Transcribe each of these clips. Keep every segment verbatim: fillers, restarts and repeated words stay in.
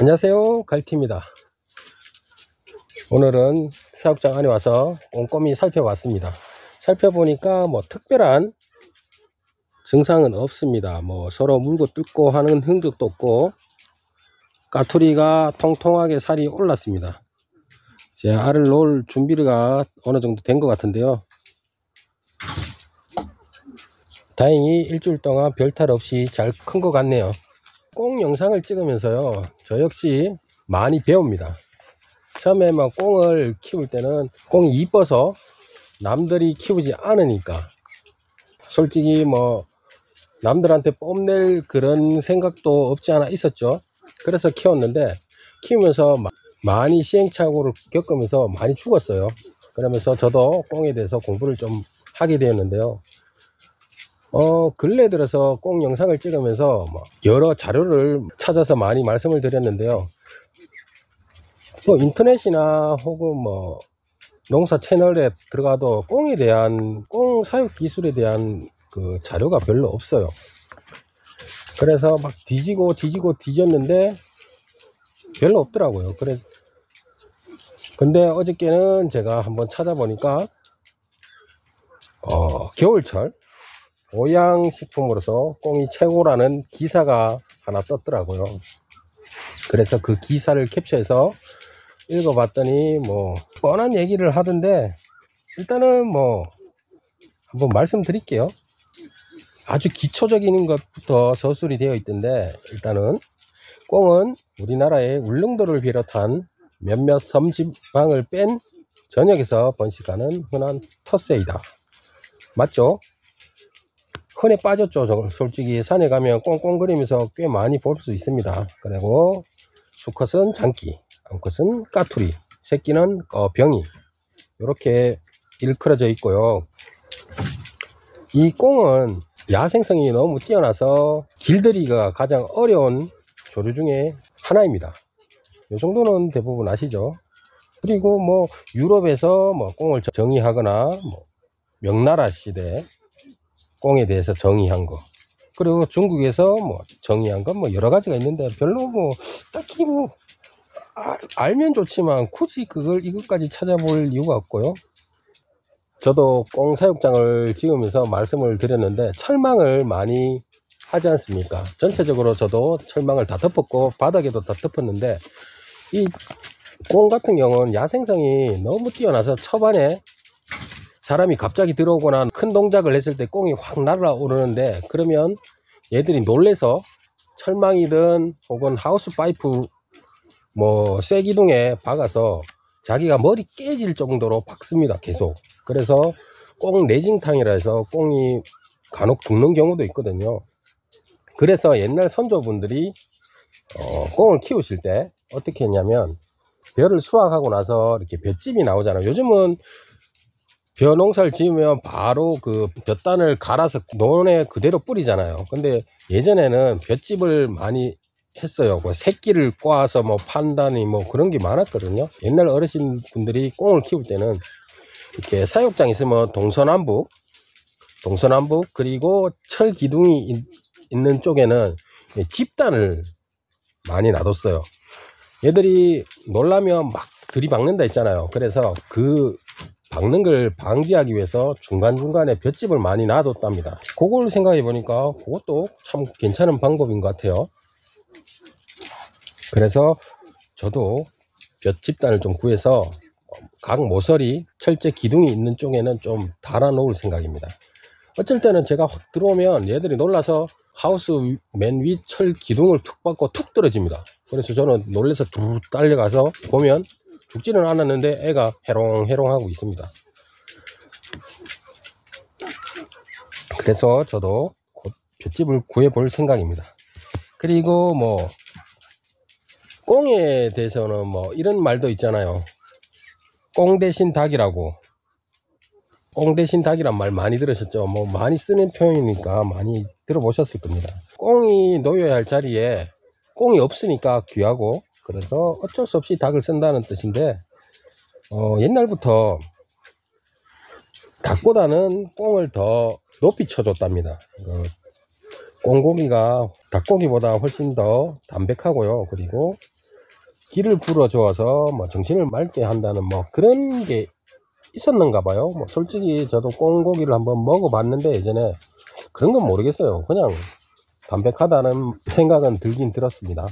안녕하세요, 갈티입니다. 오늘은 사육장 안에 와서 꼼꼼히 살펴봤습니다. 살펴보니까 뭐 특별한 증상은 없습니다. 뭐 서로 물고 뜯고 하는 흔적도 없고, 까투리가 통통하게 살이 올랐습니다. 제 알을 놓을 준비가 어느 정도 된 것 같은데요. 다행히 일주일 동안 별탈 없이 잘 큰 것 같네요. 꽁 영상을 찍으면서요, 저 역시 많이 배웁니다. 처음에 막 꽁을 키울 때는 꽁이 이뻐서 남들이 키우지 않으니까 솔직히 뭐 남들한테 뽐낼 그런 생각도 없지 않아 있었죠. 그래서 키웠는데 키우면서 많이 시행착오를 겪으면서 많이 죽었어요. 그러면서 저도 꽁에 대해서 공부를 좀 하게 되었는데요. 어 근래 들어서 꽁 영상을 찍으면서 여러 자료를 찾아서 많이 말씀을 드렸는데요. 뭐 인터넷이나 혹은 뭐 농사 채널에 들어가도 꽁에 대한 꽁 사육 기술에 대한 그 자료가 별로 없어요. 그래서 막 뒤지고 뒤지고 뒤졌는데 별로 없더라고요. 그래 근데 어저께는 제가 한번 찾아보니까 어 겨울철 보양식품으로서 꽁이 최고라는 기사가 하나 떴더라고요. 그래서 그 기사를 캡처해서 읽어봤더니 뭐 뻔한 얘기를 하던데, 일단은 뭐 한번 말씀드릴게요. 아주 기초적인 것부터 서술이 되어 있던데, 일단은 꽁은 우리나라의 울릉도를 비롯한 몇몇 섬지방을 뺀 전역에서 번식하는 흔한 텃새이다. 맞죠? 흔해 빠졌죠. 솔직히 산에 가면 꽁꽁거리면서 꽤 많이 볼 수 있습니다. 그리고 수컷은 장기, 암컷은 까투리, 새끼는 어, 병이 이렇게 일컬어져 있고요. 이 꽁은 야생성이 너무 뛰어나서 길들이기가 가장 어려운 조류 중에 하나입니다. 이 정도는 대부분 아시죠? 그리고 뭐 유럽에서 뭐 꽁을 정의하거나 뭐 명나라 시대 꽁에 대해서 정의한 거, 그리고 중국에서 뭐 정의한 건 뭐 여러 가지가 있는데 별로 뭐 딱히 뭐 아, 알면 좋지만 굳이 그걸 이것까지 찾아볼 이유가 없고요. 저도 꽁 사육장을 지으면서 말씀을 드렸는데 철망을 많이 하지 않습니까? 전체적으로 저도 철망을 다 덮었고 바닥에도 다 덮었는데, 이 꽁 같은 경우는 야생성이 너무 뛰어나서 초반에 사람이 갑자기 들어오거나 큰 동작을 했을 때 꽁이 확 날아오르는데, 그러면 얘들이 놀래서 철망이든 혹은 하우스 파이프 뭐 쇠기둥에 박아서 자기가 머리 깨질 정도로 박습니다. 계속. 그래서 꽁 내징탕이라 해서 꽁이 간혹 죽는 경우도 있거든요. 그래서 옛날 선조분들이 어, 꽁을 키우실 때 어떻게 했냐면, 벼를 수확하고 나서 이렇게 볏집이 나오잖아요. 요즘은 벼 농사를 지으면 바로 그 벼단을 갈아서 논에 그대로 뿌리잖아요. 근데 예전에는 볏집을 많이 했어요. 그 새끼를 꼬아서 뭐 판다니 뭐 그런 게 많았거든요. 옛날 어르신 분들이 꽁을 키울 때는 이렇게 사육장 있으면 동서남북 동서남북 그리고 철 기둥이 있, 있는 쪽에는 집단을 많이 놔뒀어요. 얘들이 놀라면 막 들이박는다 했잖아요. 그래서 그 박는 걸 방지하기 위해서 중간중간에 볏집을 많이 놔뒀답니다. 그걸 생각해 보니까 그것도 참 괜찮은 방법인 것 같아요. 그래서 저도 볏집단을 좀 구해서 각 모서리 철제 기둥이 있는 쪽에는 좀 달아 놓을 생각입니다. 어쩔 때는 제가 확 들어오면 얘들이 놀라서 하우스 맨 위 철 기둥을 툭 받고 툭 떨어집니다. 그래서 저는 놀라서 툭 달려가서 보면 죽지는 않았는데 애가 해롱해롱 하고 있습니다. 그래서 저도 곧 볏집을 구해 볼 생각입니다. 그리고 뭐 꽁에 대해서는 뭐 이런 말도 있잖아요. 꽁 대신 닭이라고. 꽁 대신 닭이란 말 많이 들으셨죠? 뭐 많이 쓰는 표현이니까 많이 들어보셨을 겁니다. 꽁이 놓여야 할 자리에 꽁이 없으니까 귀하고, 그래서 어쩔 수 없이 닭을 쓴다는 뜻인데, 어, 옛날부터 닭보다는 꽁을 더 높이 쳐줬답니다. 그 꽁고기가 닭고기보다 훨씬 더 담백하고요. 그리고 기를 불어줘서 뭐 정신을 맑게 한다는 뭐 그런 게 있었는가 봐요. 뭐 솔직히 저도 꽁고기를 한번 먹어봤는데 예전에 그런 건 모르겠어요. 그냥 담백하다는 생각은 들긴 들었습니다.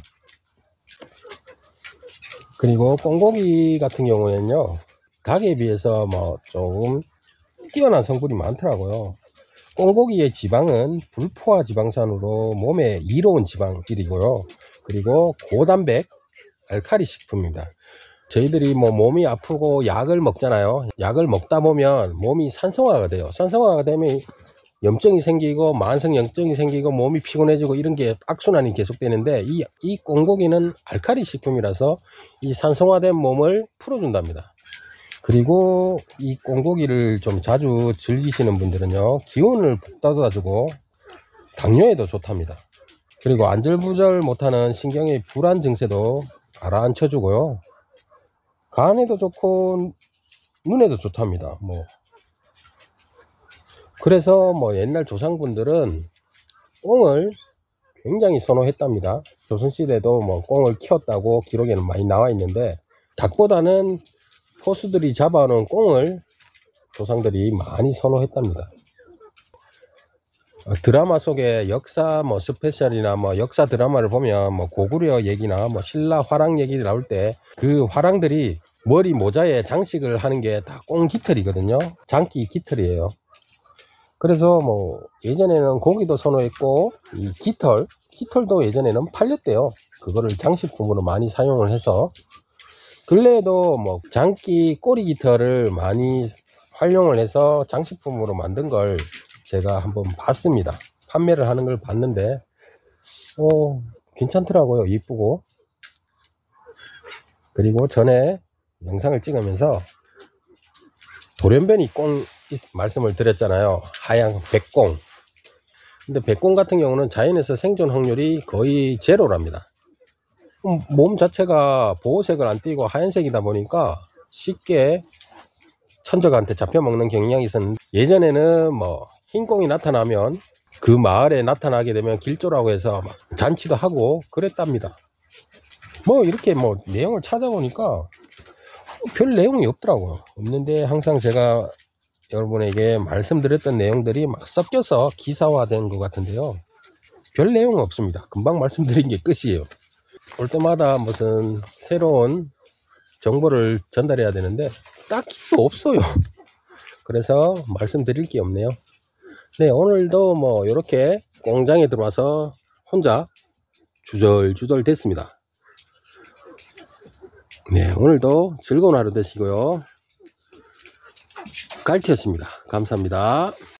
그리고 꽁고기 같은 경우에는요, 닭에 비해서 뭐 조금 뛰어난 성분이 많더라고요. 꽁고기의 지방은 불포화 지방산으로 몸에 이로운 지방질이고요. 그리고 고단백 알칼리 식품입니다. 저희들이 뭐 몸이 아프고 약을 먹잖아요. 약을 먹다 보면 몸이 산성화가 돼요. 산성화가 되면 염증이 생기고 만성염증이 생기고 몸이 피곤해지고 이런 게 악순환이 계속되는데 이, 이 꽁고기는 알칼리 식품이라서 이 산성화된 몸을 풀어준답니다. 그리고 이 꽁고기를 좀 자주 즐기시는 분들은요, 기운을 북돋아주고 당뇨에도 좋답니다. 그리고 안절부절 못하는 신경의 불안 증세도 가라앉혀주고요, 간에도 좋고 눈에도 좋답니다. 뭐 그래서 뭐 옛날 조상분들은 꽁을 굉장히 선호했답니다. 조선시대도 뭐 꽁을 키웠다고 기록에는 많이 나와 있는데, 닭보다는 포수들이 잡아오는 꽁을 조상들이 많이 선호했답니다. 드라마 속에 역사 뭐 스페셜이나 뭐 역사 드라마를 보면 뭐 고구려 얘기나 뭐 신라 화랑 얘기 나올 때 그 화랑들이 머리 모자에 장식을 하는 게 다 꽁 깃털이거든요. 장기 깃털이에요. 그래서 뭐 예전에는 고기도 선호했고 이 깃털, 깃털도 예전에는 팔렸대요. 그거를 장식품으로 많이 사용을 해서 근래에도 뭐 장기 꼬리 깃털을 많이 활용을 해서 장식품으로 만든 걸 제가 한번 봤습니다. 판매를 하는 걸 봤는데 어 괜찮더라고요. 이쁘고. 그리고 전에 영상을 찍으면서 돌연변이 꽁 말씀을 드렸잖아요. 하얀 백꽁. 근데 백꽁 같은 경우는 자연에서 생존 확률이 거의 제로랍니다. 몸 자체가 보호색을 안 띠고 하얀색이다 보니까 쉽게 천적한테 잡혀먹는 경향이 있었는데, 예전에는 뭐 흰꽁이 나타나면 그 마을에 나타나게 되면 길조라고 해서 막 잔치도 하고 그랬답니다. 뭐 이렇게 뭐 내용을 찾아보니까 별 내용이 없더라고요. 없는데 항상 제가 여러분에게 말씀드렸던 내용들이 막 섞여서 기사화된 것 같은데요, 별 내용은 없습니다. 금방 말씀드린 게 끝이에요. 올 때마다 무슨 새로운 정보를 전달해야 되는데 딱히 없어요. 그래서 말씀드릴 게 없네요. 네, 오늘도 뭐 이렇게 공장에 들어와서 혼자 주절주절 됐습니다. 네, 오늘도 즐거운 하루 되시고요. 갈치였습니다. 감사합니다.